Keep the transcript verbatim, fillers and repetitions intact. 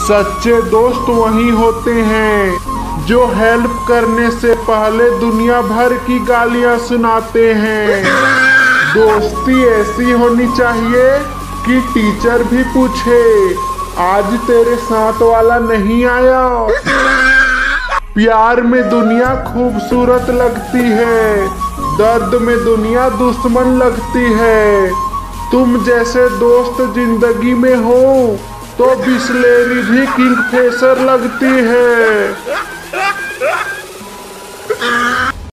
सच्चे दोस्त वही होते हैं जो हेल्प करने से पहले दुनिया भर की गालियां सुनाते हैं। दोस्ती ऐसी होनी चाहिए कि टीचर भी पूछे, आज तेरे साथ वाला नहीं आया। प्यार में दुनिया खूबसूरत लगती है, दर्द में दुनिया दुश्मन लगती है। तुम जैसे दोस्त जिंदगी में हो तो बिस्लेरी भी किंगफिशर लगती है।